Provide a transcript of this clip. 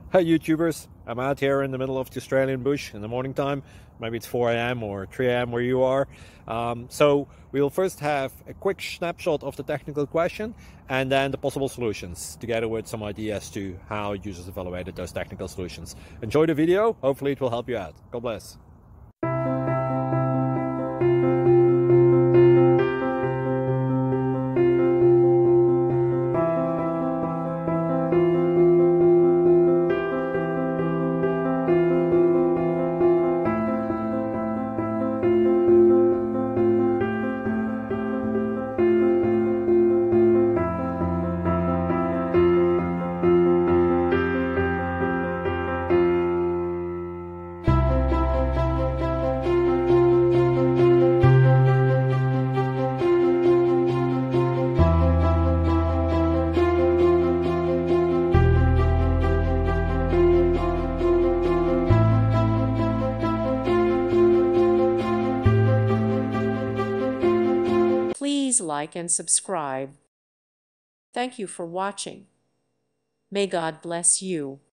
Hi YouTubers, I'm out here in the middle of the Australian bush in the morning time. Maybe it's 4 a.m. or 3 a.m. where you are. So we'll first have a quick snapshot of the technical question and then the possible solutions, together with some ideas to how users evaluated those technical solutions. Enjoy the video, hopefully it will help you out. God bless. Please like and subscribe. Thank you for watching. May God bless you.